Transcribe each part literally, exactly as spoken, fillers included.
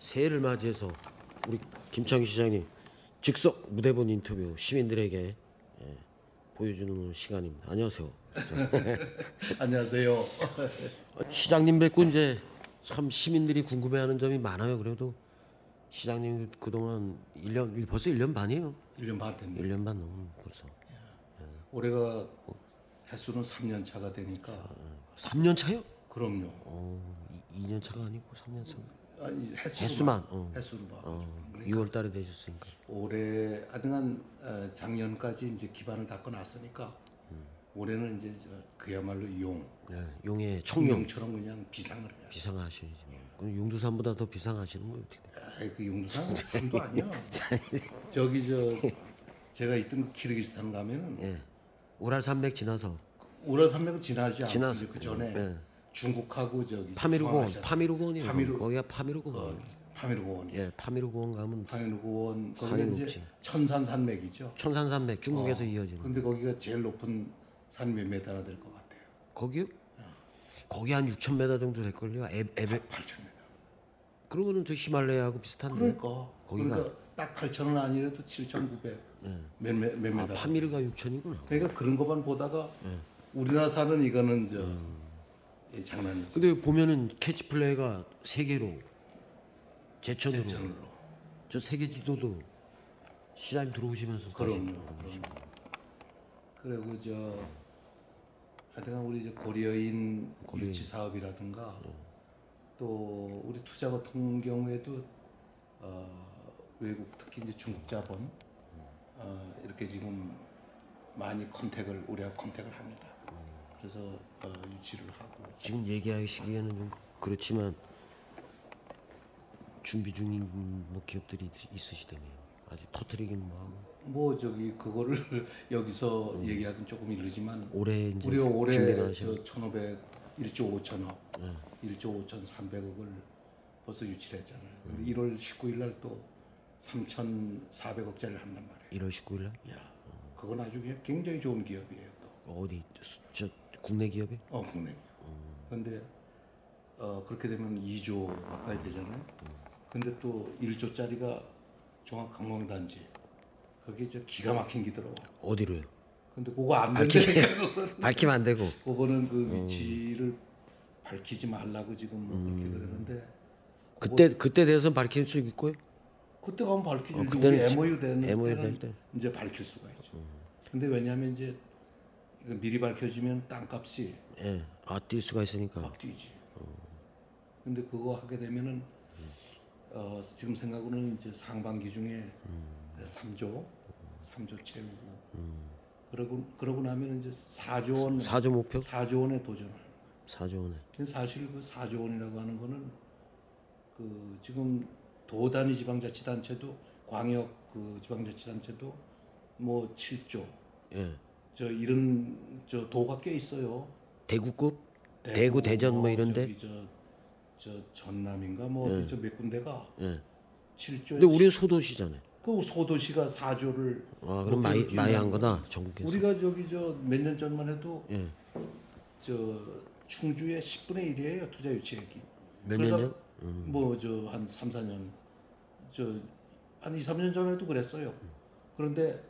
새해를 맞이해서 우리 김창희 시장님 즉석 무대본 인터뷰 시민들에게 예, 보여주는 시간입니다. 안녕하세요. 안녕하세요. 시장님 뵙고 이제 참 시민들이 궁금해하는 점이 많아요. 그래도 시장님 그동안 일 년 벌써 일 년 반이에요. 일 년 반 됐네요. 일 년 반 넘은 벌써. 올해가 횟수는 삼 년 차가 되니까. 삼 년 차요? 그럼요. 어, 이 년 차가 아니고 삼 년 차. 아니, 횟수로만. 횟수만. 어. 횟수로 봐. 어, 그러니까 유월 달에 되셨으니까. 올해 하여간 어, 작년까지 이제 기반을 닦아놨으니까 음. 올해는 이제 저 그야말로 용. 네, 용의 청룡. 청룡처럼 그냥 비상을 해요. 비상하셔야지. 그럼 용두산보다 더 비상하시는 거예요 어떻게 돼? 아이, 그 용두산 산도 아니야. 저기 저 제가 있던 그 키르기스탄 가면은 예. 우랄 산맥 지나서 우랄 산맥은 지나지 않고 지나서 그 전에 예. 중국하고 저기 파미르고원, 파미르고원이에요. 파미르- 거기가 파미르고원. 어, 파미르고원. 예, 파미르고원 가면 파미르고원 산이 거기가 이제 높지. 천산산맥이죠. 천산산맥 중국에서 어, 이어지는. 근데 거기가 제일 높은 산 몇 메다나 될 것 같아요. 거기요? 거기 한 육천 미터 정도 될 걸요. 에, 에베. 팔천 미터. 그러고는 저 히말라야하고 비슷한데. 그러니까 거기가- 그러니까 딱 팔천은 아니라도 칠천구백 몇, 몇, 몇 아, 메다. 파미르가 육천이구나. 그러니까 그런 것만 보다가 우리나라 산은 이거는 저 이 장난이지. 근데 보면은 캐치플레이가 세계로 제천으로. 제천으로. 저 세계 지도도 시장님 들어오시면서 그럼요. 다시- 그럼요. 그리고 저 하여튼 우리 저 고려인 고려인. 유치 사업이라든가 또 우리 투자 같은 경우에도 어, 외국 특히 이제 중국 자본 어, 이렇게 지금 많이 컨택을 우리가 컨택을 합니다. 그래서 어, 유치를 하고 지금 얘기하시기에는 좀 그렇지만 준비 중인 뭐 기업들이 있- 있으시다며요. 아직 터트리긴 뭐하고 뭐 저기 그거를 여기서 얘기하기는 조금 이르지만 올해 이제 우리가 올해 준비를 하셔. 저 천오백 일조 오천억, 일조 오천삼백억을 벌써 유치를 했잖아요. 근데 일월 십구일 날 또 삼천사백억짜리를 한단 말이에요. 일월 십구일 날 야, 그건 아주 그냥 굉장히 좋은 기업이에요. 또 어디 수- 저 국내 기업이? 어, 국내. 근데 어, 그렇게 되면 이조 가까이 되잖아요. 근데 또 일조짜리가 종합관광단지 거기 저 기가 막힌 게 들어와. 어디로요? 근데 그거 안 밝히게 된다니까. 그거는. 밝히면 안 되고. 그거는 그 위치를 밝히지 말라고 지금 뭐 그렇게 그러는데 그때 그때 대해서 밝힐 수 있고요. 그때 가면 밝히죠. 어, 이제 그때는 우리 지- 엠오유 되는 엠오유 때는 될 때. 이제 밝힐 수가 있죠. 근데 왜냐하면 이제 이거 미리 밝혀지면 땅값이 예, 아 뛸 수가 있으니까. 막 뛰지. 근데 그거 하게 되면은 어, 지금 생각으로는 이제 상반기 중에 삼조, 삼조 채우고 그러고 그러고 나면 이제 사조 원, 사조 목표? 사조 원에 도전을. 사조 원에. 근데 사실 그 사조 원이라고 하는 거는 그 지금 도 단위 지방자치단체도 광역 그 지방자치단체도 뭐 칠조 예. 저 이런 저 도가 꽤 있어요. 대구급? 대구, 대전 뭐 이런데? 저기 저, 저 전남인가 뭐 어디 저 몇 군데가 예. 칠조에 근데 우리는 소도시잖아요. 그 소도시가 사조를 아, 그럼 많이 많이 한 거다. 전국에서. 우리가 저기 저 몇 년 전만 해도 예. 저 충주의 십분의 일이에요 투자 유치액이. 몇 년 전? 뭐 저 한 삼, 사 년 저 한 이, 삼 년 전에도 그랬어요. 그런데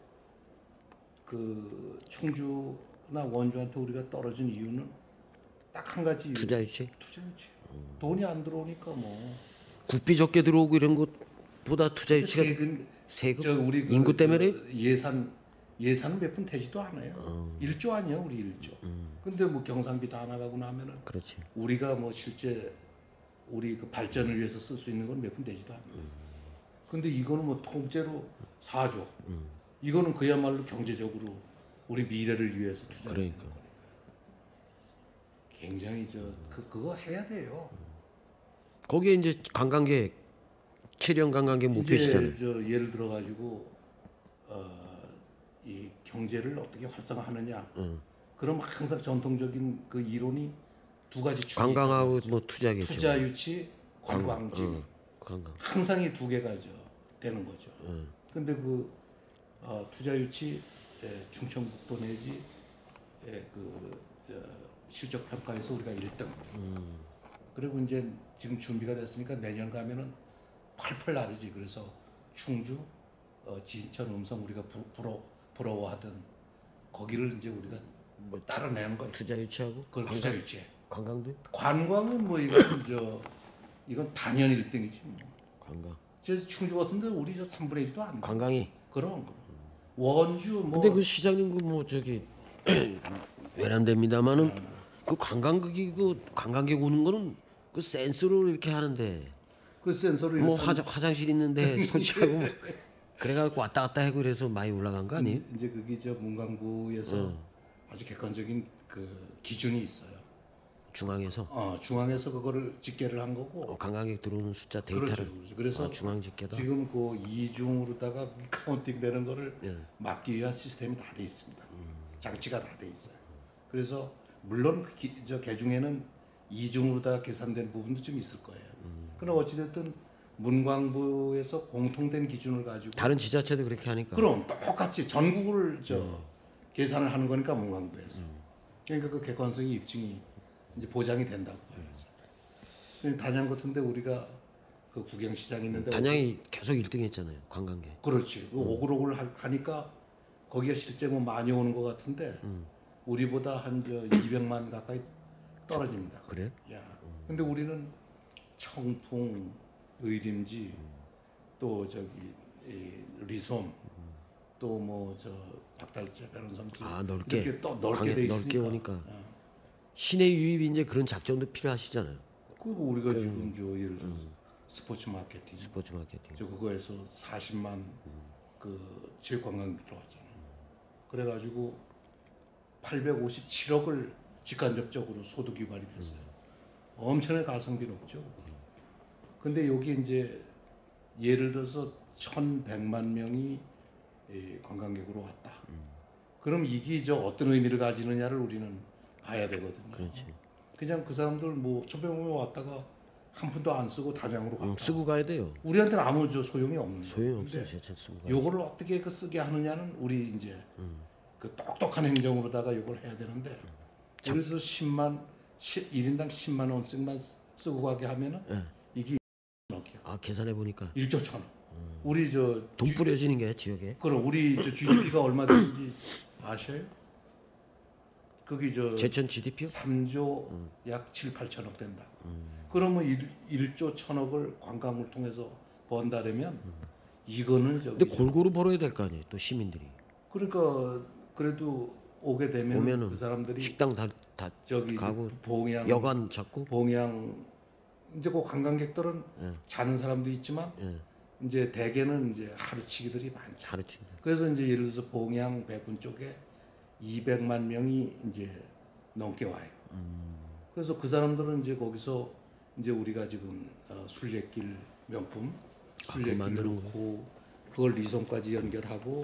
그 충주나 원주한테 우리가 떨어진 이유는 딱 한 가지 이유. 투자 유치? 투자 유치. 돈이 안 들어오니까 뭐. 국비 적게 들어오고 이런 것보다 투자 유치가 세금 세금? 저 우리 그 인구 때문에? 저 예산 예산 몇 푼 되지도 않아요. 일조 아니야 우리 일조. 근데 뭐 경상비 다 나가고 나면은 그렇지. 우리가 뭐 실제 우리 그 발전을 위해서 쓸 수 있는 건 몇 푼 되지도 않아요. 근데 이거는 뭐 통째로 사조. 이거는 그야말로 경제적으로 우리 미래를 위해서 투자. 그러니까. 굉장히 저 그 그거 해야 돼요. 거기에 이제 관광객 체령 관광객 목표시잖아요. 이제 저 예를 들어 가지고 어, 이 경제를 어떻게 활성화하느냐. 그럼 항상 전통적인 그 이론이 두 가지 축이 관광하고 뭐 투자겠죠. 투자 유치, 관광지. 어, 관광. 항상 이 두 개가 저 되는 거죠. 근데 그 어, 투자 유치 예, 충청북도 내지 예, 그 어, 실적 평가에서 우리가 일 등. 그리고 이제 지금 준비가 됐으니까 내년 가면은 팔팔 날이지. 그래서 충주, 어, 진천, 음성 우리가 부, 부러 부러워하던 거기를 이제 우리가 뭐 따라내는 거예요. 투자 유치하고 그 투자 유치. 관광도 관광은 뭐 이건 저 이건 단연 일 등이지. 뭐. 관광. 저 충주 같은데 우리 저 삼분의 일도 안 돼. 관광이. 그럼 그럼. 원주 뭐. 근데 그 시장님 그 뭐 저기 외람됩니다마는 그 관광객이 그 관광객 오는 거는 그 센스로 이렇게 하는데 그 센서를 뭐 일단 화장 화장실 있는데 설치하고 뭐 그래가지고 왔다 갔다 하고 그래서 많이 올라간 거 아니에요? 이제 그게 저 문광부에서 아주 객관적인 그 기준이 있어요. 중앙에서 어, 중앙에서 그거를 집계를 한 거고. 어, 관광객 들어오는 숫자 데이터를 그렇죠. 그렇죠. 그래서 아, 중앙 집계다. 지금 그 이중으로다가 카운팅 되는 거를 예. 막기 위한 시스템이 다 돼 있습니다. 장치가 다 돼 있어요. 그래서 물론 기, 저 개중에는 이중으로다가 계산된 부분도 좀 있을 거예요. 그러나 어찌됐든 문광부에서 공통된 기준을 가지고 다른 지자체도 그렇게 하니까. 그럼 똑같이 전국을 저 계산을 하는 거니까 문광부에서. 그러니까 그 객관성이 입증이 이제 보장이 된다고 봐야지. 단양 같은데 우리가 그 구경시장 있는데 단양이 계속 일 등 했잖아요. 관광객. 그렇지. 그 오글오글 하- 하니까 거기가 실제 뭐 많이 오는 것 같은데 우리보다 한 저 이백만 가까이 떨어집니다. 그래? 야. 근데 우리는 청풍, 의림지, 또 저기 이 리솜, 또 뭐 저 박달재, 배론섬 아, 넓게. 이렇게 또 넓게 광해- 돼 넓게 있으니까. 오니까. 어. 시내 유입 이제 그런 작전도 필요하시잖아요. 그리고 우리가 지금 저 예를 들어 서 스포츠 마케팅, 스포츠 마케팅. 저 그거에서 사십만 그 체육관광 들어왔잖아요. 그래가지고 팔백오십칠억을 직간접적으로 소득 유발이 됐어요. 엄청나게 가성비 높죠. 근데 여기 이제 예를 들어서 천백만 명이 이 관광객으로 왔다. 그럼 이게 저 어떤 의미를 가지느냐를 우리는 봐야 되거든요. 그렇지. 그냥 그 사람들 뭐 천백만 명 왔다가 한 푼도 안 쓰고 단양으로 갔다. 응, 쓰고 가야 돼요. 우리한테는 아무 저 소용이 없는 거예요. 소용이 없어요. 근데 제천 쓰고 가. 요거를 어떻게 그 쓰게 하느냐는 우리 이제 그 똑똑한 행정으로다가 요걸 해야 되는데 그래서 십만 일 인당 십만 원씩만 쓰고 가게 하면은 예. 이게 억이야. 아 계산해 보니까 일조 천 원. 우리 저 돈 뿌려지는 게 지역에. 그럼 우리 저 지디피가 얼마 되는지 아셔요? 거기 저 제천 지디피요? 삼조 약 칠, 팔천억 된다. 그러면 일, 일조 천억을 관광을 통해서 번다라면 이거는 저기 근데 골고루 벌어야 될 거 아니에요. 또 시민들이 그러니까 그래도 오게 되면 오면은 그 사람들이 식당 다 다 저기 가고 봉양 여관 잡고. 봉양 이제 그 관광객들은 예. 자는 사람도 있지만 예. 이제 대개는 이제 하루치기들이 많죠. 가르친다. 그래서 이제 예를 들어서 봉양 백군 쪽에 이백만 명이 이제 넘게 와요. 그래서 그 사람들은 이제 거기서 이제 우리가 지금 어, 순례길 명품 순례길 만드는 놓고 그걸 리송까지 연결하고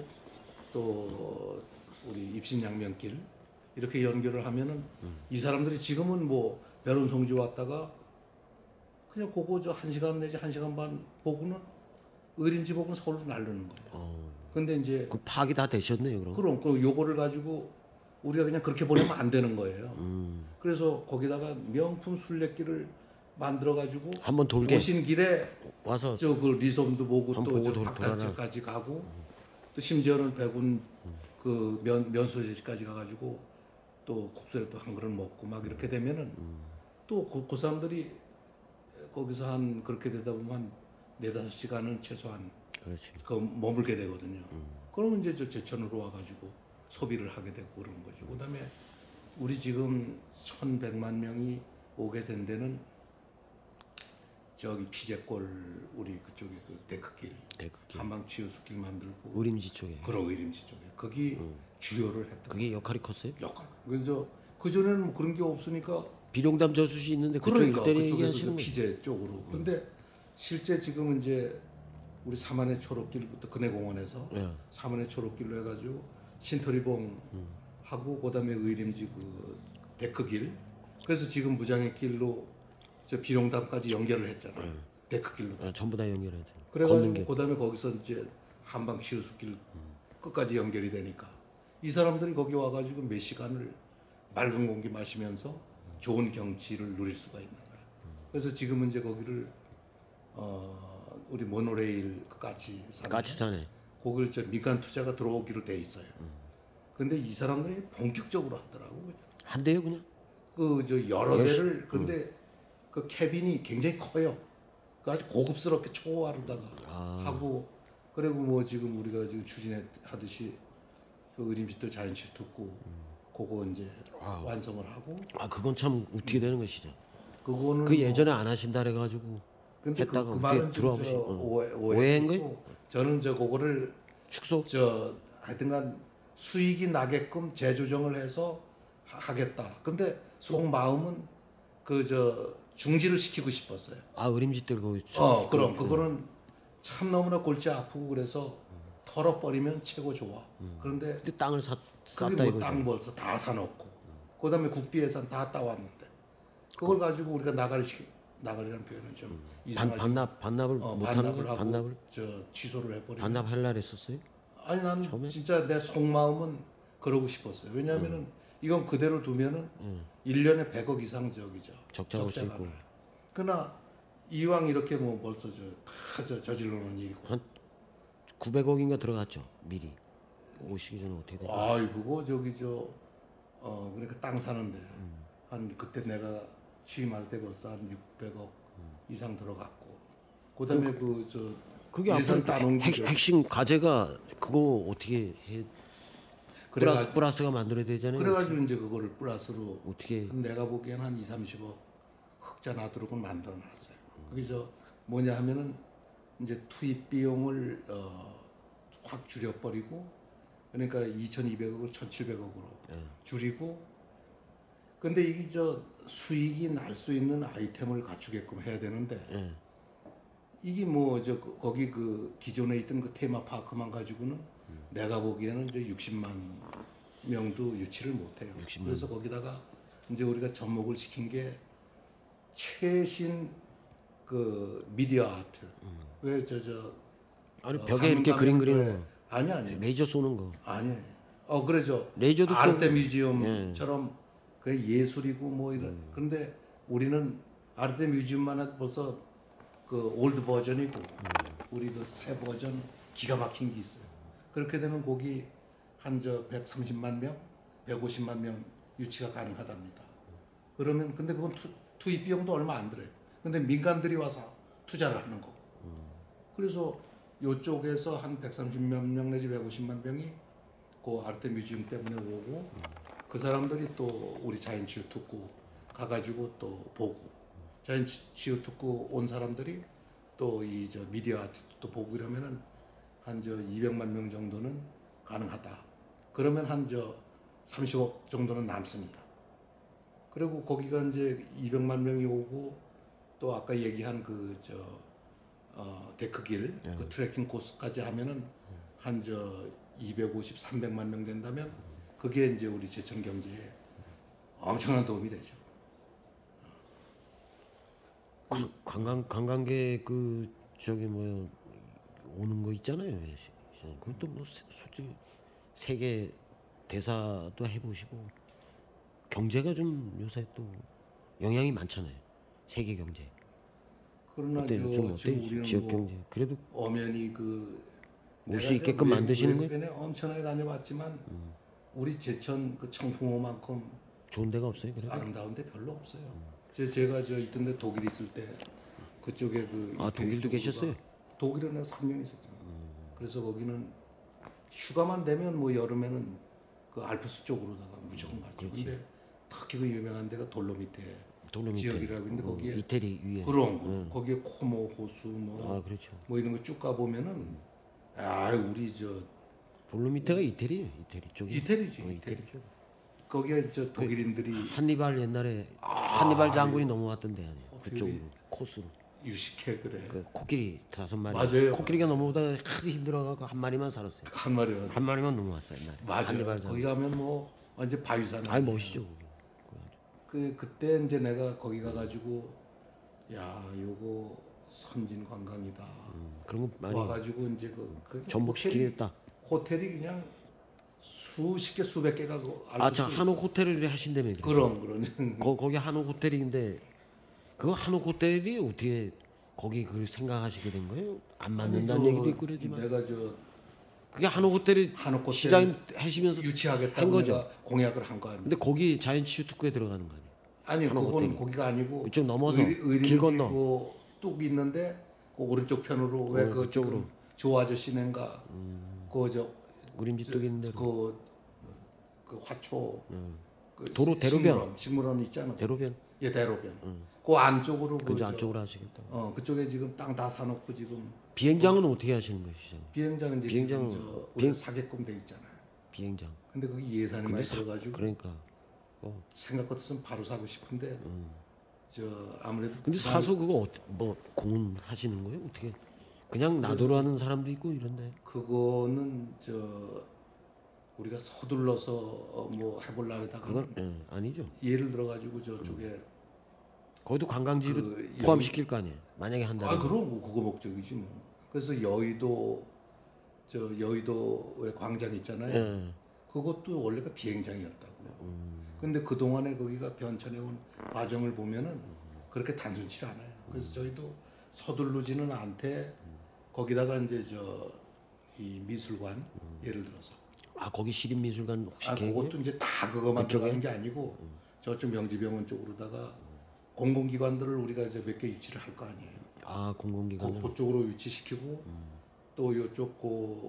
또 우리 입신양면길 이렇게 연결을 하면은 이 사람들이 지금은 뭐 배론성지 왔다가 그냥 그거 저 한 시간 내지 한 시간 반 보고는 의림지 보고는 서울로 날르는 거예요. 어. 근데 이제 그 파악이 다 되셨네요, 그럼. 그럼 그 요거를 가지고 우리가 그냥 그렇게 보내면 안 되는 거예요. 음. 그래서 거기다가 명품 순례길을 만들어 가지고 한번 돌게 오신 길에 와서 저 그 리솜도 보고 한번 또 보고 저 돌- 박달재까지 가고 또 심지어는 백운 그 면 면소재지까지 가가지고 또 국수에 또 한 그릇 먹고 막 이렇게 되면은 또 그 사람들이 거기서 한 그렇게 되다 보면 한 네다섯 시간은 최소한 그렇지. 그 머물게 되거든요. 그러면 이제 저 제천으로 와가지고 소비를 하게 되고 그런 거죠. 그다음에 우리 지금 천백만 명이 오게 된 데는 저기 피제골 우리 그쪽에 그 데크길, 대극기. 한방치유숲길 만들고 의림지 쪽에. 그런 의림지 쪽에 거기 주요를 했던 그게 역할이 컸어요? 역할. 그래서 그 전에는 뭐 그런 게 없으니까 비룡담 저수지 있는데 그쪽 그러니까 일대를 그쪽에서 얘기하시는 거예요. 피제 쪽으로. 근데 실제 지금 이제 우리 삼안의 초록길부터 근해공원에서 예. 삼안의 초록길로 해가지고 신터리봉 하고 그다음에 의림지 그 데크길. 그래서 지금 무장의 길로 저 비룡담까지 연결을 했잖아요. 데크길로. 아, 전부 다 연결해야 돼. 걷는 그래가지고 길. 그다음에 거기서 이제 한방 치유숲길 끝까지 연결이 되니까 이 사람들이 거기 와가지고 몇 시간을 맑은 공기 마시면서 좋은 경치를 누릴 수가 있는 거예요. 그래서 지금은 이제 거기를 어 우리 모노레일 그 까치 산 까치산에. 거길 저 민간 투자가 들어오기로 돼 있어요. 근데 이 사람들이 본격적으로 하더라고. 한대요 그냥. 그 저 여러 열시- 대를 근데 그 캐빈이 굉장히 커요. 그 아주 고급스럽게 초호화로다가 하고 그리고 뭐 지금 우리가 지금 추진하듯이 그 의림집들 자연치 듣고 그거 이제 완성을 하고 아 그건 참 어떻게 되는 것이죠. 그거는 그 예전에 안 하신다 그래가지고 근데 그, 했다가 그 어떻게 말은 들어와 좀 보시. 저 어. 오해 오해한 오해했고 저는 저 그거를 축소. 저 하여튼간 수익이 나게끔 재조정을 해서 하- 하겠다. 근데 속 마음은 그 저 중지를 시키고 싶었어요. 아 의림집들 그. 축- 어, 그럼 그거는 참 너무나 골치 아프고 그래서 털어버리면 최고 좋아. 그런데 근데 땅을 사 그게 샀다 이거죠. 뭐땅 벌써 다 사놓고 그다음에 국비 예산 다 따왔는데 그걸 가지고 우리가 나가리 시 나가리라는 표현은 좀 반, 이상하지. 반납 반납을 어, 못 하는 반납을 거예요? 하고 반납을 저 취소를 해버리고. 반납 할라 했었어요? 아니 나는 진짜 내 속마음은 그러고 싶었어요. 왜냐하면은 음. 이건 그대로 두면은 일 년에 백억 이상 저기죠. 적자 올수 적자가 있고. 나요. 그러나 이왕 이렇게 뭐 벌써 저다 저질러 놓은 일이고. 구백억인가 들어갔죠 미리. 오시기 전에 어떻게 돼? 아이 그거 저기 저 어 그러니까 땅 사는데 한 그때 내가 취임할 때 벌써 한 육백억 이상 들어갔고. 그다음에 그 저 그게 예산 앞으로 따놓은 핵, 게 핵심 과제가 그거 어떻게 해? 플러스 그래가지고- 플러스가 만들어야 되잖아요. 그래가지고 이제 그거를 플러스로 어떻게 내가 보기엔 한 이, 삼십억 흑자 나도록은 만들어 놨어요. 그게 저 뭐냐 하면은 이제 투입 비용을 어, 확 줄여버리고 그러니까 이천이백억을 천칠백억으로 줄이고 근데 이게 저 수익이 날 수 있는 아이템을 갖추게끔 해야 되는데 예. 이게 뭐 저 거기 그 기존에 있던 그 테마파크만 가지고는 내가 보기에는 이제 육십만 명도 유치를 못해요. 그래서 거기다가 이제 우리가 접목을 시킨 게 최신 그 미디어 아트. 왜 저 저 아니 어, 벽에 이렇게 가면 그림 가면 그리는 왜- 거, 아니 아니 레이저 쏘는 거. 아니. 어 그래죠. 레이저도 아르테 쏘고- 뮤지엄처럼 그 예술이고 뭐 이런. 그런데 우리는 아르테 뮤지엄만 벌써 그 올드 버전이고 우리 그 새 버전 기가 막힌 게 있어요. 그렇게 되면 거기 한 저 백삼십만 명, 백오십만 명 유치가 가능하답니다. 그러면 근데 그건 투, 투입 비용도 얼마 안 들어요. 근데 민간들이 와서 투자를 하는 거고. 그래서 요쪽에서 한 백삼십만 명 내지 백오십만 명이 그 아르테 뮤지엄 때문에 오고 그 사람들이 또 우리 자연치유 특구 가가지고 또 보고 자연치유 특구 온 사람들이 또 이 저 미디어 아트 또 보고 이러면은 한 저 이백만 명 정도는 가능하다. 그러면 한 저 삼십억 정도는 남습니다. 그리고 거기가 이제 이백만 명이 오고 또 아까 얘기한 그 저 어, 데크길 그 트레킹 코스까지 하면은 한 저 이백오십, 삼백만 명 된다면 그게 이제 우리 제천 경제에 엄청난 도움이 되죠. 관- 관광 관광객 그 저기 뭐 오는 거 있잖아요. 예, 시- 시장. 그것도 뭐 세- 솔직히 세계 대사도 해보시고 경제가 좀 요새 또 영향이 많잖아요. 세계 경제. 그러나 어때요? 좀 저, 지금 어때요? 우리는 지역 뭐 경제. 그래도 엄연히 그 올수 내가 있게끔 외국- 만드시는 거예요? 외국에 엄청나게 다녀봤지만 우리 제천 그 청풍호만큼 좋은 데가 없어요. 그래도. 아름다운 데 별로 없어요. 제 제가 저 있던 데 독일 있을 때 그쪽에 그 아, 이태리 독일도 쪽으로가- 계셨어요? 독일에 내가 삼 년 있었잖아. 그래서 거기는 휴가만 되면 뭐 여름에는 그 알프스 쪽으로다가 무조건 갔죠. 근데 특히 그 유명한 데가 돌로미테 돌로미테. 지역이라고 있는데 어, 거기에 이태리 위에. 그런 거 거기에 코모 호수 뭐 아 그렇죠. 뭐 이런 거 쭉 가보면은 아 우리 저 돌로미테가 이태리 이태리 쪽이. 이태리지 어, 이태리 이태리 쪽. 거기에 저 독일인들이 한니발 옛날에 한니발 장군이 넘어왔던 데 아니에요. 그쪽으로 코스로. 유식해 그래 그 코끼리 다섯 마리. 맞아요. 코끼리가 넘어오다가 하도 힘들어가고 한 마리만 살았어요. 한 마리는 한 마리만 넘어왔어요 옛날에. 맞아요. 한니발 장군. 거기 가면 뭐 완전 바위산. 아이 멋있죠. 그 그때 이제 내가 거기 가가지고 야 요거 선진 관광이다. 음, 그런 거 많이 와가지고 이제 그, 그 전복시키겠다. 호텔이, 호텔이 그냥 수십 개 수백 개가 그 아참 한옥 호텔을 하신다며. 그래서. 그런 그런 거, 거기 한옥 호텔인데 그 한옥 호텔이 어떻게 거기 그 생각하시게 된 거예요? 안 아니, 맞는다는 저 얘기도 있고 그러지만 내가 저 그게 한옥 호텔이 한옥 호텔 시장 하시면서 한 유치하겠다고 거죠. 내가 공약을 한 거 아니에요. 근데 거기 자이언츠 특구에 들어가는 거 아니에요? 아니 한옥 그건 호텔이. 거기가 아니고 그쪽 넘어서 의리- 의리는 길 건너. 길고 뚝 있는데 그 오른쪽 편으로 왜 어, 그 그쪽으로. 지금 조 아저씨네인가 그저 그림지 뚝 있는 데로. 그, 그 화초 그 도로 시- 대로변. 식물원, 식물원 있잖아. 대로변 예 대로변. 그 안쪽으로 그 그 저- 안쪽으로 하시겠다. 어 그쪽에 지금 땅 다 사놓고 지금 비행장은 어떻게 하시는 거예요, 시장? 비행장은 이제 비행장은 지금 저 비행- 우리가 사게끔 돼 있잖아. 비행장. 근데 그게 예산이 많이 들어가지고 그러니까. 어. 생각 같았으면 바로 사고 싶은데 저 아무래도 근데 부담이- 사서 그거 어, 뭐 공헌하시는 거예요? 어떻게? 그냥 놔두러 하는 사람도 있고 이런데. 그거는 저 우리가 서둘러서 어, 뭐 해볼라다가 그건 예, 아니죠. 예를 들어 가지고 저쪽에 거기도 관광지로 그 포함시킬 거 아니에요. 만약에 한다면. 아 그럼 뭐 그거 목적이지 뭐. 그래서 여의도 저 여의도의 광장 있잖아요. 예. 그것도 원래가 비행장이었다고요. 근데 그 동안에 거기가 변천해 온 과정을 보면은 그렇게 단순치 않아요. 그래서 저희도 서두르지는 않되 거기다가 이제 저 이 미술관 예를 들어서 아 거기 시립미술관 혹시 아 계획? 그것도 이제 다 그거만 들어가는 게 아니고 저쪽 명지병원 쪽으로다가 공공기관들을 우리가 이제 몇 개 유치를 할 거 아니에요. 아 공공기관. 그, 그쪽으로 유치시키고 또 요쪽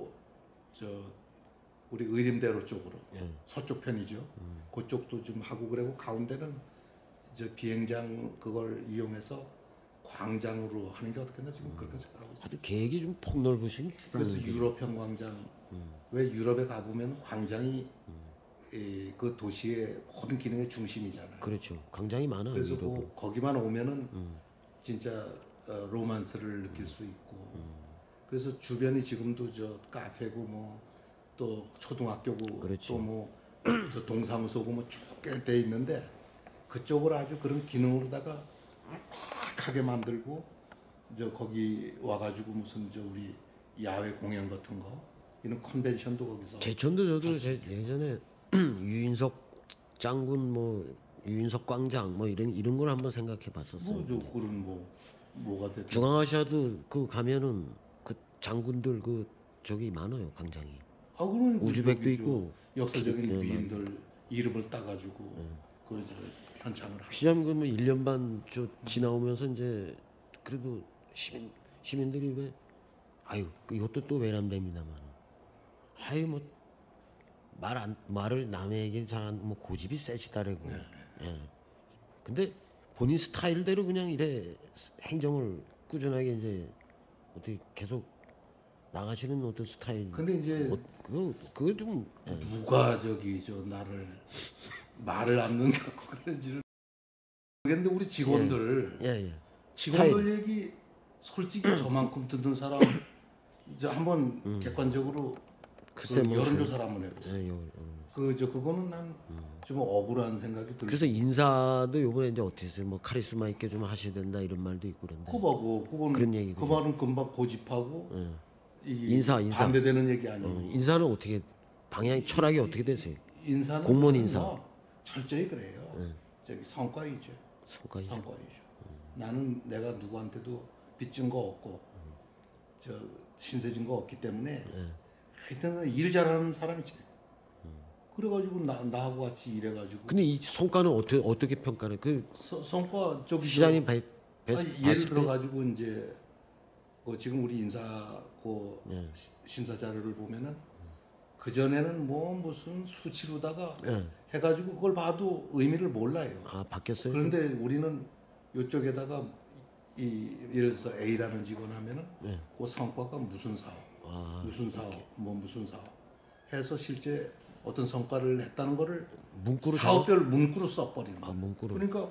그저 우리 의림대로 쪽으로 서쪽 편이죠. 그쪽도 좀 하고 그리고 가운데는 이제 비행장 그걸 이용해서 광장으로 하는 게 어떻겠나 지금 그렇게 생각하고 있어요. 하여튼 계획이 좀 폭넓으신. 그래서 유럽형 광장 왜 유럽에 가보면 광장이 이, 그 도시의 모든 기능의 중심이잖아요. 그렇죠. 광장이 많아. 그래서 유럽은. 그, 거기만 오면은 진짜 어, 로만스를 느낄 수 있고 그래서 주변이 지금도 저 카페고 뭐 또 초등학교고 그렇죠. 또 뭐 저 동사무소고 뭐 쭉 꽤 돼 있는데 그쪽을 아주 그런 기능으로다가 빡하게 만들고 저 거기 와가지고 무슨 저 우리 야외 공연 같은 거 이런 컨벤션도 거기서 제천도 저도 제, 예전에 유인석 장군 뭐 유인석 광장 뭐 이런 이런 걸 한번 생각해 봤었어요. 뭐저 그런 뭐 뭐가 됐든 중앙아시아도 그 가면은 그 장군들 그 저기 많아요 광장이. 아 그러니까 우즈벡도 저기 저 있고 역사적인 기- 예, 위인들 이름을 따가지고 그 저 현창을 하고 시장 그뭐 일 년 반 저 지나오면서 이제 그래도 시민 시민들이 왜 아유 이것도 또 외람됩니다만 아유 뭐 말 안 말을 남에게 잘안 뭐 고집이 세지다래고. 예. 근데 본인 스타일대로 그냥 이래 행정을 꾸준하게 이제 어떻게 계속 나가시는 어떤 스타일. 근데 이제 어, 그거 그거 좀 예. 누가 저기 저 나를 말을 안 듣는다고 그런지는 모르겠는데 우리 직원들 예, 예. 직원들 얘기 솔직히 저만큼 듣는 사람 이제 한번 객관적으로 글쎄 그 뭐 여론조사를 한번 해보세요. 예, 요- 요. 그 저 그거는 난 좀 억울한 생각이 들어요. 그래서 인사도 요번에 이제 어떻게 했어요? 뭐 카리스마 있게 좀 하셔야 된다 이런 말도 있고 그런데. 그거 뭐 그건 그런 얘기, 그 그죠? 말은 금방 고집하고 이 인사, 인사. 반대되는 얘기 아니에요. 어, 인사는 어떻게 방향 철학이 어떻게 되세요? 인사는 공무원 뭐 인사. 철저히 그래요. 저기 성과 위주. 성과 위주. 성과 위주. 나는 내가 누구한테도 빚진 거 없고 저 신세진 거 없기 때문에 하여튼 일 잘하는 사람이지. 그래가지고 나 나하고 같이 일해가지고 근데 이 성과는 어떻게 어떻게 평가를? 그 서- 성과 저기 시장님 바, 배, 아니, 예를 봤을 때 들어가지고 이제 그 지금 우리 인사 그 예. 시- 심사 자료를 보면은 그 전에는 뭐 무슨 수치로다가 예. 해가지고 그걸 봐도 의미를 몰라요. 아 바뀌었어요? 그런데 우리는 이쪽에다가 이 예를 들어서 A라는 직원 하면은 예. 그 성과가 무슨 사업, 아, 무슨 사업, 뭐 무슨 사업 해서 실제 어떤 성과를 했다는 거를 문구로 사업별 문구로 써버리는 거예요. 아, 문구로. 그러니까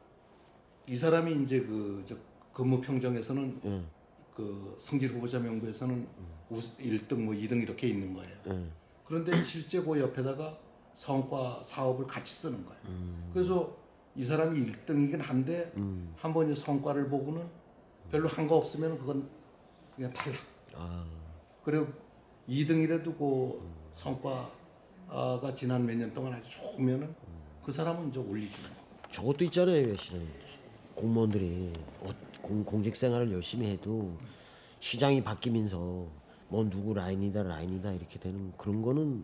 이 사람이 이제 그 저 근무 평정에서는 예. 그 승질 후보자 명부에서는 우스, 일 등 뭐 이 등 이렇게 있는 거예요. 예. 그런데 실제 그 옆에다가 성과 사업을 같이 쓰는 거예요. 음. 그래서 이 사람이 일 등이긴 한데 한 번 이 성과를 보고는 별로 한 거 없으면 그건 그냥 탈락. 아, 그리고 이 등이라도 그 성과가 지난 몇 년 동안 아주 좋으면은 그 사람은 이제 올리주는 거. 저것도 있잖아요, 시장님. 공무원들이 어, 공, 공직 생활을 열심히 해도 시장이 바뀌면서 뭐 누구 라인이다 라인이다 이렇게 되는 그런 거는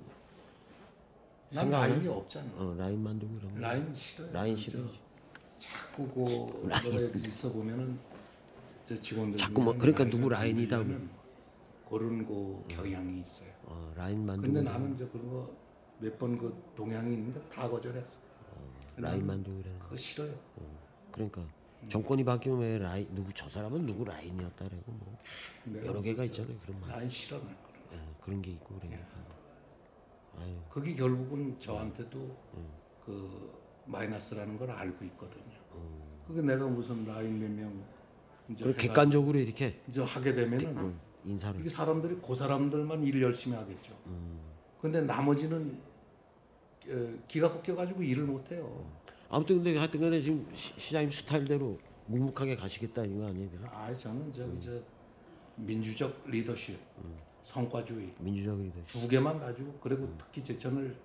난 생각 안 라인이 해요? 없잖아. 어, 라인 만들고 이런 거. 라인 싫어요. 라인 저 싫어지. 자꾸 그 너가 있어 보면은 저 직원들 자꾸 뭐 중에는 그러니까 라인을 누구 라인이다 만들려는 그런 거 경향이 있어요. 어, 라인 만들고 근데 나는 저 그런 거 몇 번 그 동향이 있는데 다 거절했어. 라인 만들고 이러는 거. 그거 싫어요. 그러니까 정권이 바뀌면 왜 라인 누구 저 사람은 누구 라인이었다라고 뭐 내가 여러 개가 저 있잖아요. 그런 말. 라인 싫어 난 그런 거. 예, 그런 게 있고 그러니까. 아유, 그게 결국은 저한테도 그 마이너스라는 걸 알고 있거든요. 그게 내가 무슨 라인 몇 명 이제 그리고 해가- 객관적으로 이렇게 이제 하게 되면은 음, 인사를 이게 사람들이 그 사람들만 일 열심히 하겠죠. 근데 나머지는 어, 기가 꺾여가지고 일을 못 해요. 아무튼 근데 하여튼간에 지금 시, 시장님 스타일대로 묵묵하게 가시겠다 이거 아니에요? 그죠? 아, 저는 저기 저 민주적 리더십, 성과주의 민주적 리더십. 두 개만 가지고 그리고 특히 제천을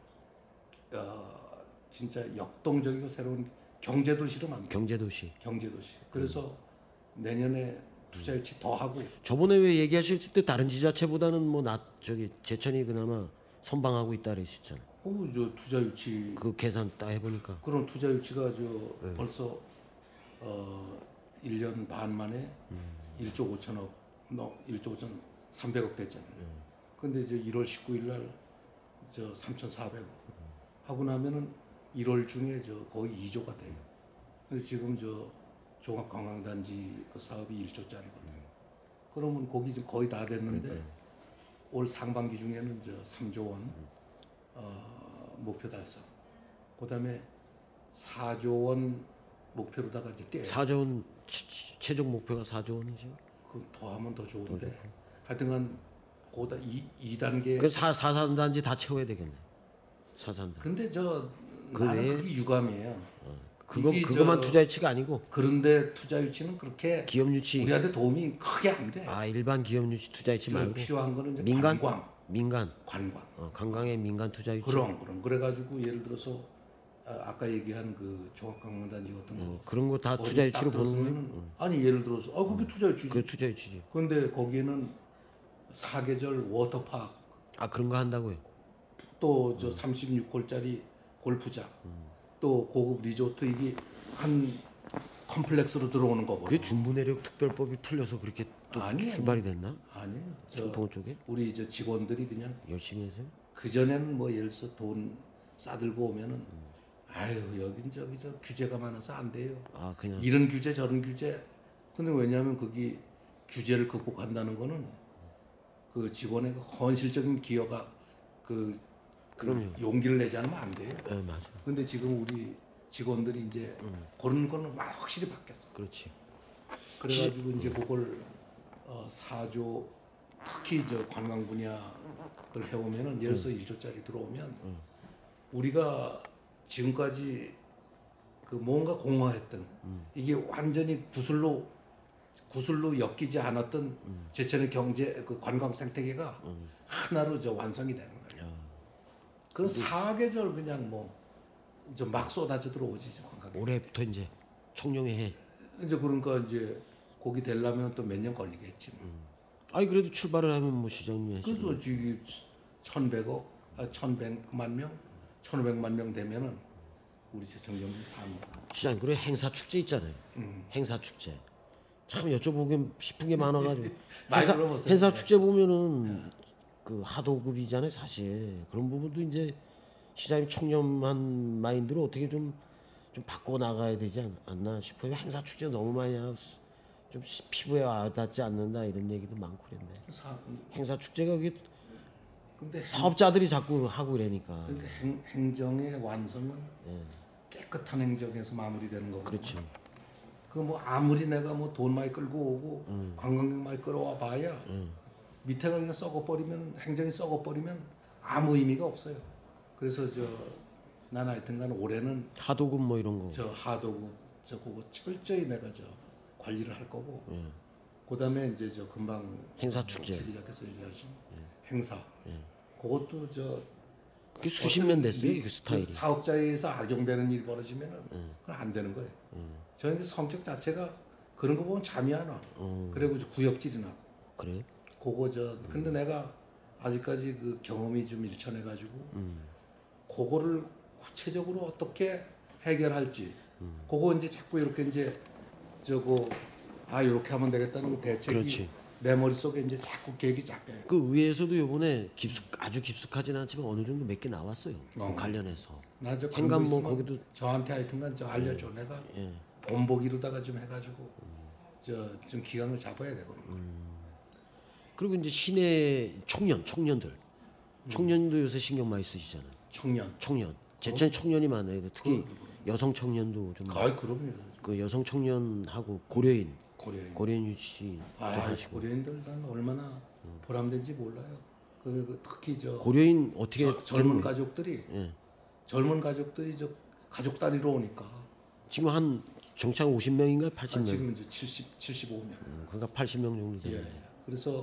어, 진짜 역동적이고 새로운 경제도시로 만들. 경제도시. 경제도시. 그래서 내년에 투자 유치 더 하고. 저번에 왜 얘기하실 때 다른 지자체보다는 뭐 나 저기 제천이 그나마 선방하고 있다 그러셨잖아요. 어, 저 투자 유치. 그 계산 딱 해보니까 그럼 투자 유치가 저 벌써 어 일 년 반 만에 일조 오천억, 너 일조 오천 삼백억 됐잖아요. 근데 이제 일월 십구일 날저 삼천사백억 하고 나면은 일월 중에 저 거의 이조가 돼요. 근데 지금 저 종합관광단지 그 사업이 일조짜리거든요. 그러면 거기 지금 거의 다 됐는데 올 상반기 중에는 저 삼조 원 어, 목표 달성. 그다음에 사조 원 목표로다가 이제 뛰어요. 사조 원 치- 최종 목표가 사조 원이죠. 그 더 하면 더 좋은데. 하여튼간 고다 이, 이 단계. 그 사, 사산단지 다 채워야 되겠네. 사산단. 근데 저 그 나는 외에- 그게 유감이에요. 그거 이게 그거만 저- 투자 유치가 아니고 그런데 투자 유치는 그렇게 기업 유치. 우리한테 도움이 크게 안 돼. 아 일반 기업 유치 투자 유치 저 말고 필요한 거는 이제 민간 관광, 민간 관광. 어, 관광의 민간 투자 유치. 그럼 그럼 그래가지고 예를 들어서 아, 아까 얘기한 그 종합관광단지 같은 거 어, 그런 거 다 거기 투자 딱 유치로 보는 거예요. 들어서면은 아니 예를 들어서 아 그게 투자 유치지. 그 투자 유치지. 그런데 거기에는 사계절 워터파크 아 그런 거 한다고요. 또 저 삼십육 홀짜리 골프장 또 고급 리조트 이게 한 컴플렉스로 들어오는 거거든. 그게 중부내륙 특별법이 풀려서 그렇게 또 아니에요. 출발이 됐나? 아니요. 저 충북 쪽에 우리 저 직원들이 그냥 열심히 해서. 그 전에는 뭐 예를 들어서 돈 싸들고 오면은 아유 여긴 저기 저 규제가 많아서 안 돼요. 아 그냥 이런 규제 저런 규제. 근데 왜냐하면 거기 규제를 극복한다는 거는 그 직원의 그 헌실적인 기여가 그, 그 그럼요. 용기를 내지 않으면 안 돼요. 예 맞아. 근데 지금 우리 직원들이 이제 그런 거는 막 확실히 바뀌었어. 그렇지. 그래가지고 이제 그걸 어, 사조 특히 저 관광 분야를 해오면은 예를 들어서 일조짜리 들어오면 우리가 지금까지 그 뭔가 공허했던 이게 완전히 구슬로 구슬로 엮이지 않았던 제천의 경제 그 관광 생태계가 하나로 저 완성이 되는 거예요. 그런 사계절 그냥 뭐 이제 막 쏟아져 들어오지 저 관광. 올해부터 이제 청룡의 해. 이제 그러니까 이제 거기 되려면 또 몇 년 걸리겠지. 뭐. 아니 그래도 출발을 하면 뭐 시장님이 하시고. 그래서 지금 천백억, 아, 천백만 명, 천오백만 명 되면은 우리 제천 경기 삽니다. 시장 그리고 행사 축제 있잖아요. 음. 행사 축제. 참 여쭤보긴 싶은 게 많아가지고. 많이 행사, 물어보세요. 행사 축제 보면은 그 하도급이잖아요 사실. 그런 부분도 이제 시장님 청렴한 마인드로 어떻게 좀 좀 바꿔 나가야 되지 않, 않나 싶어요. 행사 축제 너무 많이 하고 좀 시- 피부에 와닿지 않는다 이런 얘기도 많고 그랬네. 사, 행사 축제가 그게 근데 사업자들이 자꾸 하고 이러니까. 근데 행, 행정의 완성은 깨끗한 행정에서 마무리되는 거고. 그렇죠. 그 뭐 아무리 내가 뭐 돈 많이 끌고 오고 관광객 많이 끌어와 봐야 밑에가 그냥 썩어버리면 행정이 썩어버리면 아무 의미가 없어요. 그래서 저 난 하여튼간 올해는 하도급 뭐 이런 거. 저 하도급 저 그거 철저히 내가 저 관리를 할 거고. 그다음에 이제 저 금방 행사 축제. 최 기자께서 얘기하신 행사. 그것도 저 그게 수십 년 됐어요 미- 그 스타일이. 그 사업자에서 악용되는 일이 벌어지면은 그건 안 되는 거예요. 저는 그 성격 자체가 그런 거 보면 잠이 안 와. 어. 그리고 구역질이 나고. 그래요? 그거 저 근데 내가 아직까지 그 경험이 좀 일천해 가지고 음. 그거를 구체적으로 어떻게 해결할지 그거 이제 자꾸 이렇게 이제 저거 아 이렇게 하면 되겠다는 그 대책이 그렇지. 내 머릿속에 이제 자꾸 계획이 잡혀요. 그 의회에서도 요번에 깊숙 아주 깊숙하진 않지만 어느 정도 몇 개 나왔어요. 그 어. 나저 관련해서. 그런 거 행간뭐 있으면 거기도 저한테 하여튼간 저 알려줘. 내가 예. 본보기로다가 좀 해가지고 저 좀 기강을 잡아야 되거든. 그리고 이제 시내 청년, 청년들. 청년도 요새 신경 많이 쓰시잖아요. 청년. 청년. 제천 청년이 많아요. 특히 여성 청년도 좀. 아 그럼요. 그 여성 청년하고 고려인, 고려인. 고려인 유치도 아 하시고. 고려인들 난 얼마나 보람된지 몰라요. 그, 그 특히 저 고려인 어떻게 저, 젊은 되는 거예요? 가족들이 예. 젊은 가족들이 저 가족 단위로 오니까 지금 한 정착 오십 명인가요? 아, 팔십 명? 지금 이제 칠십, 칠십오 명. 음, 그러니까 팔십 명 정도 예. 되네요. 그래서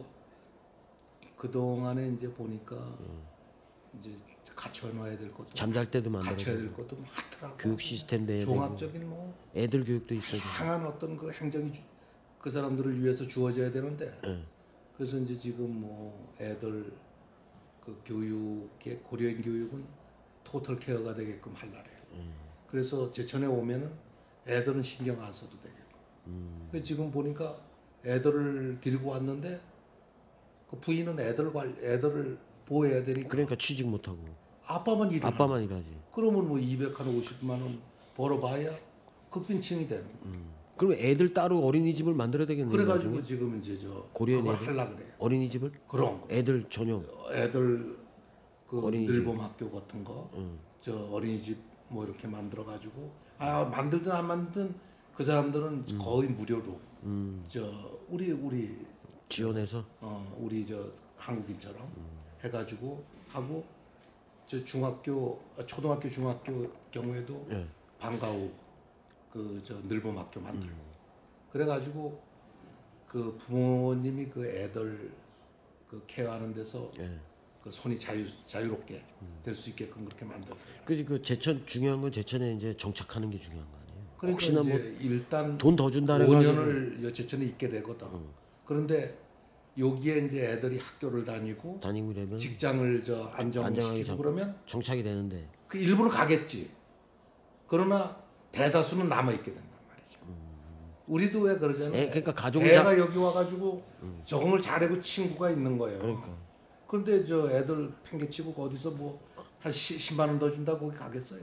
그 동안에 이제 보니까 이제 갖춰 놔야 될 것도 잠잘 때도 갖춰야 만들어. 될 것도 많더라고. 교육 시스템 돼야 되고. 종합적인 뭐 애들 교육도 있어야 되고. 다양한 어떤 그 행정이 주, 그 사람들을 위해서 주어져야 되는데 예. 그래서 이제 지금 뭐 애들 그 교육의 고려인 교육은 토털 케어가 되게끔 하려래요. 그래서 제천에 오면은 애들은 신경 안 써도 되겠고. 그래서 지금 보니까 애들을 데리고 왔는데 그 부인은 애들 관 애들을 보호해야 되니까 그러니까 취직 못 하고. 아빠만 일을 아빠만 일하지. 그러면 뭐 이백오십만 원 벌어봐야 극빈층이 되는 거예요. 그럼 애들 따로 어린이집을 만들어야 되겠네요. 그래가지고 나중에. 지금 이제 저 고려인 그걸 애들? 하려 그래요. 어린이집을 그런 거. 애들 전용. 애들 그 어린이집. 늘봄 학교 같은 거, 저 어린이집 뭐 이렇게 만들어 가지고 아 만들든 안 만들든 그 사람들은 거의 무료로 저 우리 우리 지원해서 어 우리 저 한국인처럼 해가지고 하고 저 중학교 어, 초등학교 중학교 경우에도 예. 방과후 그 저 늘봄 학교 만들고 그래가지고 그 부모님이 그 애들 그 케어하는 데서 예. 그 손이 자유 자유롭게 될 수 있게끔 그렇게 만들어요. 그지 그 제천 중요한 건 제천에 이제 정착하는 게 중요한 거 아니에요. 그러니까 혹시나 이제 뭐 일단 돈 더 준다 오 그래가지고 년을 여제천에 있게 되거든. 그런데 여기에 이제 애들이 학교를 다니고 다니고 이러면 직장을 저 안정하게 안정시키고 잡- 그러면 정착이 되는데 그 일부는 가겠지. 그러나 대다수는 남아 있게 된단 말이죠. 우리도 왜 그러잖아요. 애, 그러니까 가족을 애가 여기 와가지고 적응을 잘하고 친구가 있는 거예요. 그러니까. 그런데 저 애들 팽개치고 어디서 뭐한 십만 원 더 준다고 거기 가겠어요.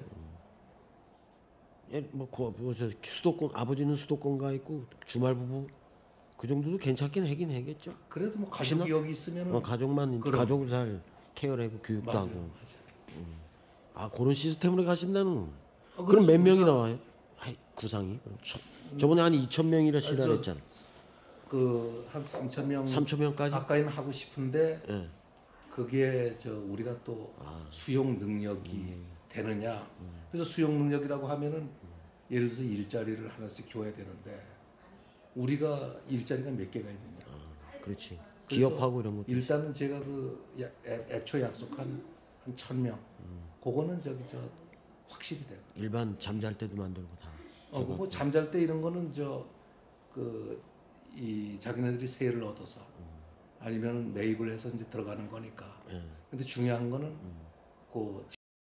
예, 뭐, 그, 뭐, 저 수도권 아버지는 수도권 가 있고 주말 부부 그 정도도 괜찮긴 하긴 하겠죠. 그래도 뭐 가족이 여기 있으면 뭐 가족만 그럼. 가족을 잘 케어하고 교육도 맞아요. 하고. 아 그런 시스템으로 가신다는. 어, 그럼 그래서 몇 명이 나와요? 하이, 구상이. 그럼 저, 저번에 한 이천 명이라 저- 시달했잖아. 그한 삼천 명 삼천 명까지. 가까이는 하고 싶은데 예. 그게 저 우리가 또 아. 수용 능력이 음. 되느냐. 그래서 수용 능력이라고 하면은 예를 들어서 일자리를 하나씩 줘야 되는데 우리가 일자리가 몇 개가 있느냐. 그렇지. 그래서 기업하고 이런 것도. 일단은 제가 그 야- 애, 애초 약속한 한 천 명. 그거는 저기 저 확실히 돼요. 일반 잠잘 때도 만들고 다. 어, 뭐 잠잘 때 이런 거는 저 그 이 자기네들이 세를 얻어서 아니면 매입을 해서 이제 들어가는 거니까. 예. 근데 중요한 거는 그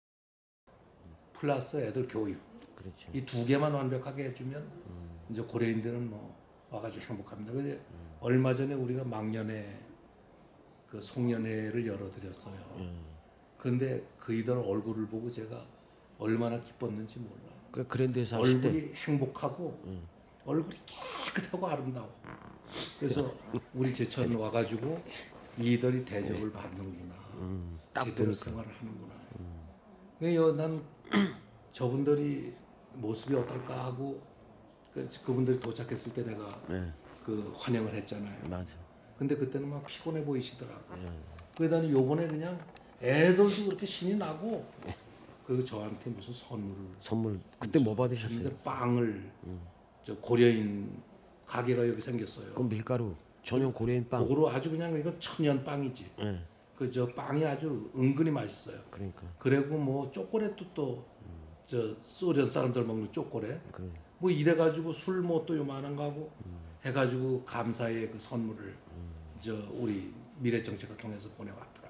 플러스 애들 교육 그렇죠. 이 두 개만 완벽하게 해주면 이제 고려인들은 뭐 와가지고 행복합니다. 근데 얼마 전에 우리가 막년에 그 송년회를 열어드렸어요. 그런데 그이들 얼굴을 보고 제가 얼마나 기뻤는지 몰라. 그 그랜드에서 하실 때. 얼굴이 행복하고 얼굴이 깨끗하고 아름다워. 그래서 우리 제천 와가지고 이들이 대접을 받는구나. 딱 제대로 보니까. 생활을 하는구나. 그래서 난 저분들이 모습이 어떨까 하고 그 그분들이 도착했을 때 내가 예. 그 환영을 했잖아요. 맞아. 근데 그때는 막 피곤해 보이시더라고. 그러다 요번에 그냥 애들도 그렇게 신이 나고 그리고 저한테 무슨 선물을 선물 그때 뭐 받으셨어요? 근데 빵을 저 고려인 가게가 여기 생겼어요. 그럼 밀가루 전용 고려인 빵. 그거로 아주 그냥 이거 천연 빵이지. 예. 그 저 빵이 아주 은근히 맛있어요. 그러니까. 그리고 뭐 초콜릿도 또 저 소련 사람들 먹는 초콜릿. 그래. 뭐 이래 가지고 술 뭐 또 요만한 거 하고 해가지고 감사의 그 선물을 저 우리 미래정책을 통해서 보내왔더라.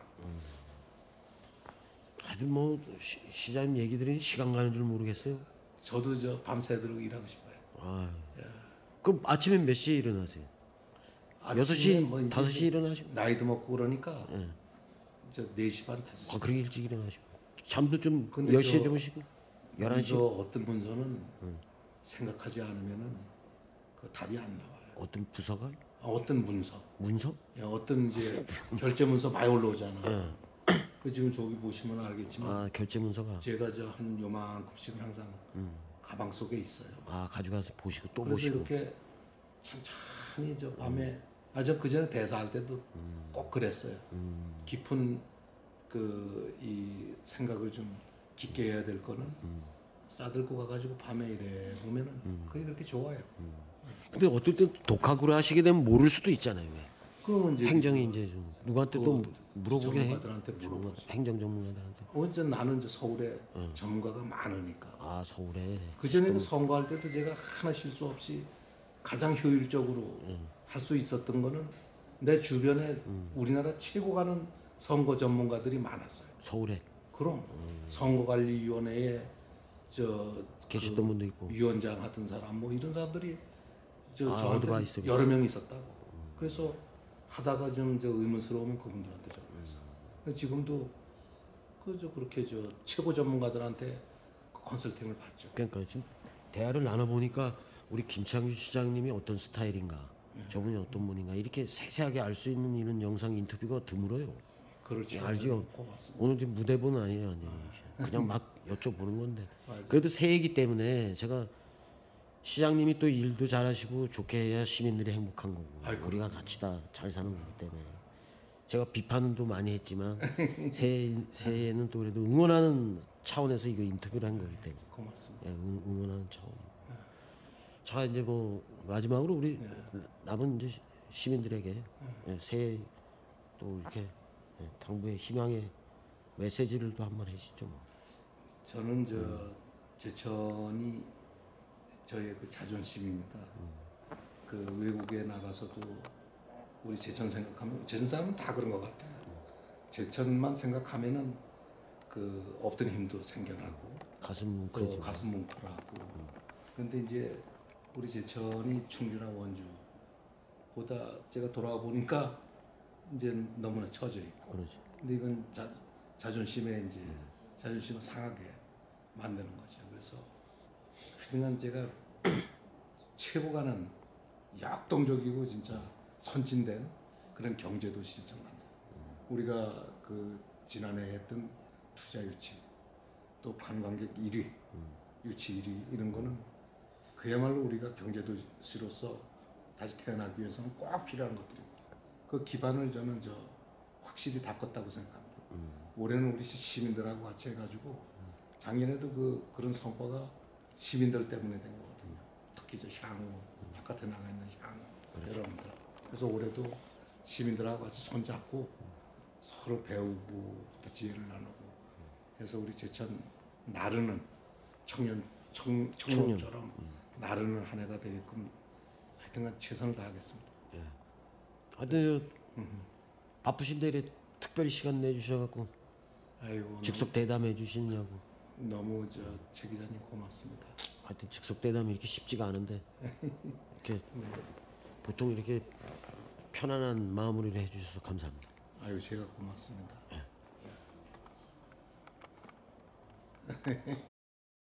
하여튼 뭐 시, 시장님 얘기 들으니 시간 가는 줄 모르겠어요. 저도 저 밤새도록 일하고 싶어요. 아, 그럼 아침에 몇 시에 일어나세요? 여섯 시, 아침에 뭐 이제 다섯 시 일어나시고. 나이도 먹고 그러니까 저 네 시 반 다섯 시. 아, 그렇게 일찍 일어나시고. 잠도 좀 근데 열 시에 저 주무시고. 열한 시. 문서 어떤 문서는 생각하지 않으면은 그 답이 안 나와요. 어떤 부서가? 아, 어떤 문서, 문서? 예, 어떤 이제 결제 문서 많이 올라오잖아. 그 지금 저기 보시면 알겠지만 아, 결제 문서가. 제가 저 한 요만큼씩은 항상 가방 속에 있어요. 아, 가져가서 보시고 또 그래서 보시고. 이렇게 천천히 저 밤에 아 저 그 전에 대사할 때도 꼭 그랬어요. 깊은 그 이 생각을 좀 깊게 해야 될 거는 싸들고 가가지고 밤에 이래 보면은 그게 그렇게 좋아요. 근데 어떨 때 독학으로 하시게 되면 모를 수도 있잖아요. 왜? 그러면 이제 행정이 이제 좀 누구한테 또 물어보긴 해요. 전문가들한테 물어보죠. 행정 전문가들한테. 어제 나는 이제 서울에 전문가가 많으니까. 아, 서울에. 그 전에 그 선거할 때도 제가 하나 실수 없이 가장 효율적으로 할 수 있었던 거는 내 주변에 우리나라 최고 가는 선거 전문가들이 많았어요. 서울에 그럼 선거관리위원회에 저 계셨던 그 분도 있고. 위원장 하던 사람 뭐 이런 사람들이 저 아, 저한테 어드바이스로. 여러 명 있었다고. 그래서 하다가 좀 저 의문스러우면 그분들한테 전화해서. 지금도 그저 그렇게 저 최고 전문가들한테 그 컨설팅을 받죠. 그러니까 지금 대화를 나눠 보니까 우리 김창규 시장님이 어떤 스타일인가, 저분이 어떤 분인가 이렇게 세세하게 알 수 있는 이런 영상 인터뷰가 드물어요. 그렇죠. 알지요. 고맙습니다. 오늘 지금 무대본 아니에요, 아니에요. 그냥 막 여쭤보는 건데. 그래도 새해이기 때문에 제가 시장님이 또 일도 잘하시고 좋게 해야 시민들이 행복한 거고 아이고. 우리가 같이 다 잘 사는 거기 때문에 제가 비판은 또 많이 했지만 새해, 새해에는 또 그래도 응원하는 차원에서 이거 인터뷰를 한 거기 때문에 고맙습니다. 예, 응, 응원하는 차원. 자 이제 뭐 마지막으로 우리 남은 이제 시민들에게 예, 새해 또 이렇게 예, 당부의 희망의 메시지를 또 한번 해주시죠. 뭐. 저는 저 제천이 저의 그 자존심입니다. 그 외국에 나가서도 우리 제천 생각하면 제천 사람은 다 그런 것 같아요. 제천만 생각하면은 그 없던 힘도 생겨나고 가슴 또 뭉클해지고. 가슴 뭉클하고. 그런데 이제 우리 제천이 충주나 원주보다 제가 돌아와 보니까 이제 너무나 처져 있고. 그러지. 근데 이건 자, 자존심에 이제 자존심을 상하게 만드는 거죠. 그래서 그냥 제가 최고가는 역동적이고 진짜 선진된 그런 경제도시 좀 만들어. 우리가 그 지난해 했던 투자 유치, 또 관광객 일 위, 유치 일 위 이런 거는 그야말로 우리가 경제도시로서 다시 태어나기 위해서는 꼭 필요한 것들이고 그 기반을 저는 저 확실히 닦았다고 생각합니다. 올해는 우리 시민들하고 같이 해가지고 작년에도 그 그런 성과가 시민들 때문에 된 거거든요. 특히 저 향후 바깥에 나가 있는 향후 여러분들. 그래서 올해도 시민들하고 같이 손잡고 서로 배우고 또 지혜를 나누고 해서 우리 제천 나르는 청년 청, 청년처럼 나르는 한 해가 되게끔 하여튼간 최선을 다하겠습니다. 하여튼 바쁘신데 이래 특별히 시간 내주셔갖고 아이고 즉석 대담해 주시냐고. 너무 저 최 기자님 고맙습니다. 하여튼 즉석 대담이 이렇게 쉽지가 않은데 이렇게 보통 이렇게 편안한 마음으로 해주셔서 감사합니다. 아유 제가 고맙습니다.